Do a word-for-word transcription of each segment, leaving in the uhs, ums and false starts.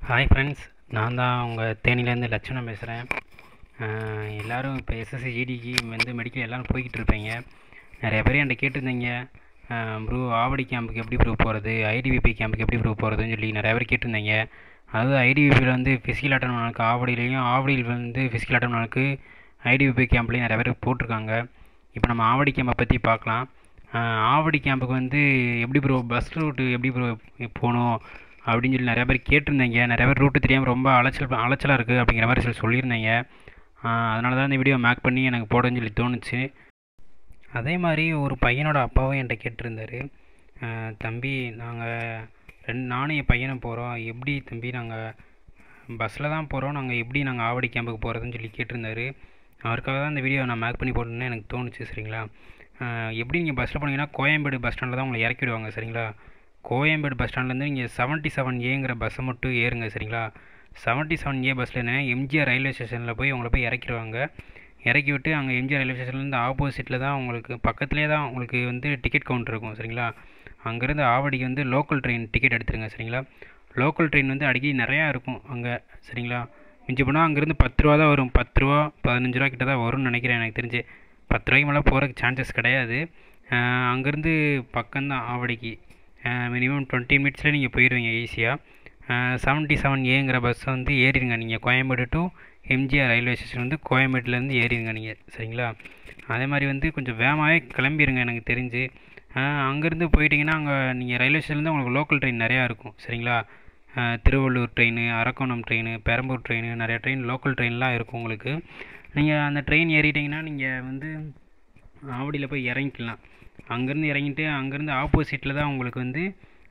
Hi friends, நான் தான் உங்கள் தேனியிலேருந்து லட்சணம் பேசுகிறேன். எல்லோரும் இப்போ எஸ்எஸ்சி ஜிடிக்கு வந்து மெடிக்கல் எல்லோரும் போய்கிட்டு இருப்பீங்க. நிறைய பேர் என்கிட்ட கேட்டிருந்தீங்க, ப்ரோ ஆவடி கேம்புக்கு எப்படி ப்ரூவ் போகிறது, ஐடிபிபி கேம்புக்கு எப்படி ப்ரூவ் போகிறதுன்னு சொல்லி நிறைய பேர் கேட்டிருந்தீங்க. அதாவது ஐடிபிபியில் வந்து ஃபிசிக்கல் அட்டன் நாளுக்கு ஆவடியிலையும், ஆவடியில் வந்து ஃபிசிக்கல் அட்டன் நாளுக்கு ஐடிபிபி கேம்ப்லேயும் நிறைய பேர் போட்டிருக்காங்க. இப்போ நம்ம ஆவடி கேம்பை பற்றி பார்க்கலாம். ஆவடி கேம்புக்கு வந்து எப்படி ப்ரோ பஸ் ரூட்டு எப்படி ப்ரோ போகணும் அப்படின்னு சொல்லி நிறையா பேர் கேட்டிருந்தீங்க. நிறைய பேர் ரூட்டு தெரியாமல் ரொம்ப அலைச்சல் அலைச்சலாக இருக்குது அப்படிங்கிற மாதிரி சொல்லி சொல்லியிருந்தீங்க. அதனால தான் இந்த வீடியோ மேக் பண்ணி எனக்கு போடன்னு சொல்லி தோணுச்சு. அதே மாதிரி ஒரு பையனோட அப்பாவும் என்கிட்ட கேட்டிருந்தார், தம்பி நாங்கள் ரெண்டு நானும் என் பையனை போகிறோம், எப்படி தம்பி நாங்கள் பஸ்ஸில் தான் போகிறோம், நாங்கள் எப்படி நாங்கள் ஆவடி கேம்புக்கு போகிறதுன்னு சொல்லி கேட்டிருந்தாரு. அவருக்காக தான் இந்த வீடியோ நான் மேக் பண்ணி போடணுன்னு எனக்கு தோணுச்சு. சரிங்களா, எப்படி நீங்கள் பஸ்ஸில் போனீங்கன்னா கோயம்பேடு பஸ் ஸ்டாண்டில் தான் உங்களை இறக்கி விடுவாங்க. சரிங்களா, கோயம்பேடு பஸ் ஸ்டாண்ட்லேருந்து நீங்கள் செவன்ட்டி செவன் ஏங்கிற பஸ்ஸை மட்டும் ஏறுங்க. சரிங்களா, செவன்ட்டி செவன் ஏ பஸ்ஸில் என்ன எம்ஜிஆர் ரயில்வே ஸ்டேஷனில் போய் உங்களை போய் இறக்கிடுவாங்க. இறக்கி விட்டு அங்கே எம்ஜிஆர் ரயில்வே ஸ்டேஷன்லேருந்து ஆப்போசிட்டில் தான் உங்களுக்கு பக்கத்துலேயே தான் உங்களுக்கு வந்து டிக்கெட் கவுண்டர் இருக்கும். சரிங்களா, அங்கேருந்து ஆவடிக்கு வந்து லோக்கல் ட்ரெயின் டிக்கெட் எடுத்துருங்க. சரிங்களா, லோக்கல் ட்ரெயின் வந்து அடிக்கடி நிறையா இருக்கும் அங்கே. சரிங்களா, மிஞ்சி போனால் அங்கேருந்து பத்து ரூபா தான் வரும், பத்து ரூபா பதினஞ்சு ரூபா கிட்ட தான் வரும்னு நினைக்கிறேன். எனக்கு தெரிஞ்சு பத்து ரூபாய்க்கு மேலே போகிறதுக்கு சான்சஸ் கிடையாது. அங்கேருந்து பக்கம்தான் ஆவடிக்கு, மினிமம் டுவெண்ட்டி மினிட்ஸில் நீங்கள் போயிடுவீங்க ஈஸியாக. செவன்ட்டி செவன் ஏங்கிற பஸ் வந்து ஏறிடுங்க நீங்கள். Koyambedu to MGR railway station வந்து கோயம்பேட்டிலேருந்து ஏறிடுங்க நீங்கள். சரிங்களா, அதே மாதிரி வந்து கொஞ்சம் வேகமாகவே கிளம்பிடுங்க. எனக்கு தெரிஞ்சு அங்கேருந்து போயிட்டிங்கன்னா அங்கே நீங்கள் ரயில்வே ஸ்டேஷன்லேருந்து உங்களுக்கு லோக்கல் ட்ரெயின் நிறையா இருக்கும். சரிங்களா, Tiruvallur train, Arakkonam train, Perambur train, நிறையா ட்ரெயின் லோக்கல் ட்ரெயின்லாம் இருக்கும் உங்களுக்கு. நீங்கள் அந்த ட்ரெயின் ஏறிட்டிங்கன்னா நீங்கள் வந்து ஆவடியில் போய் இறங்கிக்கலாம். அங்கேருந்து இறங்கிட்டு அங்கேருந்து ஆப்போசிட்டில் தான் உங்களுக்கு வந்து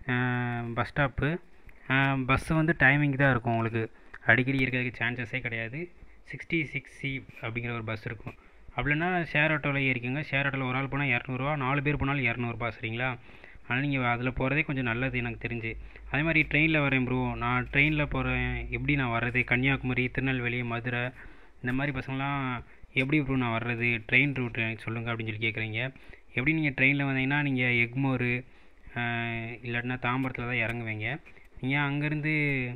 பஸ் ஸ்டாப்பு. பஸ்ஸு வந்து டைமிங் தான் இருக்கும் உங்களுக்கு, அடிக்கடி இருக்கிறதுக்கு சான்சஸே கிடையாது. சிக்ஸ்டி சிக்ஸ் சி அப்படிங்கிற ஒரு பஸ் இருக்கும். அப்படின்னா ஷேர் ஆட்டோவில் ஏறிக்கோங்க. ஷேர் ஆட்டோவில் ஒரு ஆள் போனால் இரநூறுவா, நாலு பேர் போனாலும் இரநூறுபா. சரிங்களா, அதனால் நீங்கள் அதில் போகிறதே கொஞ்சம் நல்லது எனக்கு தெரிஞ்சு. அதே மாதிரி ட்ரெயினில் வரேன் ப்ரோ, நான் ட்ரெயினில் போகிறேன், எப்படி நான் வர்றது, கன்னியாகுமரி, திருநெல்வேலி, மதுரை இந்த மாதிரி பசங்களாம் எப்படி ப்ரோ நான் வர்றது, ட்ரெயின் ரூட் எனக்கு சொல்லுங்கள் அப்படின்னு சொல்லி கேட்குறீங்க. எப்படி நீங்கள் ட்ரெயினில் வந்தீங்கன்னா நீங்கள் எக்மோரு இல்லாட்டினா தாம்பரத்தில் தான் இறங்குவீங்க. நீங்கள் அங்கேருந்து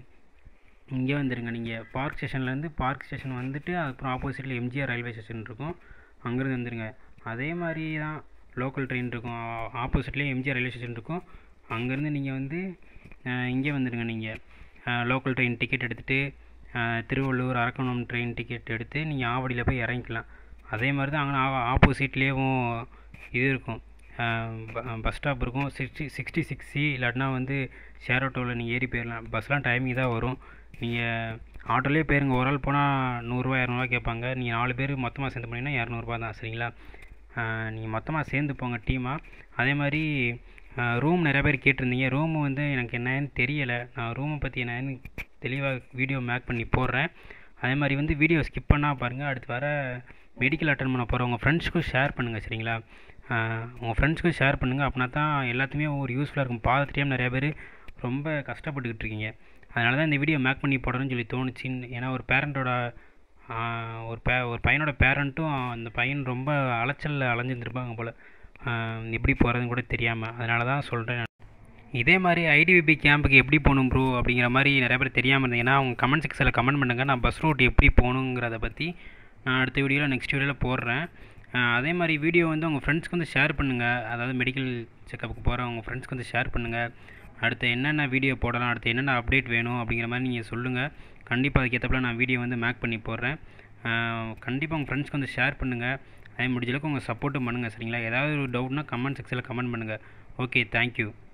இங்கே வந்துடுங்க. நீங்கள் பார்க் ஸ்டேஷன்லேருந்து பார்க் ஸ்டேஷன் வந்துட்டு அதுக்கப்புறம் ஆப்போசிட்டில் எம்ஜிஆர் ரயில்வே ஸ்டேஷன் இருக்கும், அங்கேருந்து வந்துடுங்க. அதே மாதிரி தான் லோக்கல் ட்ரெயின் இருக்கும், ஆப்போசிட்லேயே எம்ஜிஆர் ரயில்வே ஸ்டேஷன் இருக்கும். அங்கேருந்து நீங்கள் வந்து இங்கே வந்துடுங்க. நீங்கள் லோக்கல் ட்ரெயின் டிக்கெட் எடுத்துகிட்டு திருவள்ளூர், அரக்கோணம் ட்ரெயின் டிக்கெட் எடுத்து நீங்கள் ஆவடியில் போய் இறங்கிக்கலாம். அதே மாதிரி தான் அங்கே ஆப்போசிட்லேயும் இது இருக்கும், பஸ் ஸ்டாப் இருக்கும். சிக்ஸ்டி சிக்ஸ்டி சிக்ஸ் சி இல்லாட்டினா வந்து ஷேர் ஆட்டோவில் நீங்கள் ஏறி போயிடலாம். பஸ்லாம் டைமிங் தான் வரும். நீங்கள் ஆட்டோலேயே போயிருங்க. ஒரு ஆள் போனால் நூறுரூவா இரநூறுவா கேட்பாங்க. நீங்கள் நாலு பேர் மொத்தமாக சேர்ந்து போனீங்கன்னா இரநூறுபா தான். சரிங்களா, நீங்கள் மொத்தமாக சேர்ந்து போங்க டீமாக. அதே மாதிரி ரூம் நிறைய பேர் கேட்டிருந்தீங்க. ரூமு வந்து எனக்கு என்னன்னு தெரியலை, நான் ரூமை பற்றி என்னன்னு தெளிவாக வீடியோ மேக் பண்ணி போடுறேன். அதே மாதிரி வந்து வீடியோ ஸ்கிப் பண்ணால் பாருங்கள். அடுத்து வர மெடிக்கல் அட்டன் பண்ண போகிற உங்கள் ஃப்ரெண்ட்ஸ்க்கும் ஷேர் பண்ணுங்கள். சரிங்களா, உங்கள் ஃப்ரெண்ட்ஸ்க்கும் ஷேர் பண்ணுங்கள். அப்படின்னா தான் எல்லாத்துமே ஒரு யூஸ்ஃபுல்லாக இருக்கும். பாதி டைம் நிறையா பேர் ரொம்ப கஷ்டப்பட்டுக்கிட்டு இருக்கீங்க. அதனால தான் இந்த வீடியோ மேக் பண்ணி போடணும்னு சொல்லி தோணுச்சின்னு. ஏன்னா ஒரு பேரண்ட்டோட ஒரு பே ஒரு பையனோட பேரண்ட்டும் அந்த பையன் ரொம்ப அலைச்சலில் அலைஞ்சிருந்துருப்பாங்க போல், எப்படி போகிறதுன்னு கூட தெரியாமல். அதனால தான் சொல்கிறேன். இதே மாதிரி ஐடிபிபி கேம்புக்கு எப்படி போகணும் ப்ரோ அப்படிங்கிற மாதிரி நிறைய பேர் தெரியாமல் இருந்தீங்கன்னா அவங்க கமெண்ட் செக்ஷனில் கமெண்ட் பண்ணுங்கள். நான் பஸ் ரூட் எப்படி போகணுங்கிறத பற்றி நான் அடுத்த வீடியோவில் நெக்ஸ்ட் வீடியோவில் போடுறேன். அதே மாதிரி வீடியோ வந்து உங்கள் ஃப்ரெண்ட்ஸ்க்கு வந்து ஷேர் பண்ணுங்கள். அதாவது மெடிக்கல் செக்கப்புக்கு போகிற உங்கள் ஃப்ரெண்ட்ஸ்க்கு வந்து ஷேர் பண்ணுங்கள். அடுத்து என்னென்ன வீடியோ போடலாம், அடுத்து என்னென்ன அப்டேட் வேணும் அப்படிங்கிற மாதிரி நீங்கள் சொல்லுங்கள். கண்டிப்பாக அதுக்கேற்றப்பல நான் வீடியோ வந்து மேக் பண்ணி போடுறேன். கண்டிப்பாக உங்கள் ஃப்ரெண்ட்ஸ்க்கு வந்து ஷேர் பண்ணுங்கள். அதே முடிஞ்சளவுக்கு உங்கள் சப்போர்ட்டும் பண்ணுங்கள். சரிங்களா, ஏதாவது ஒரு டவுட்னா கமெண்ட் செக்ஷனில் கமெண்ட் பண்ணுங்கள். Okay, thank you.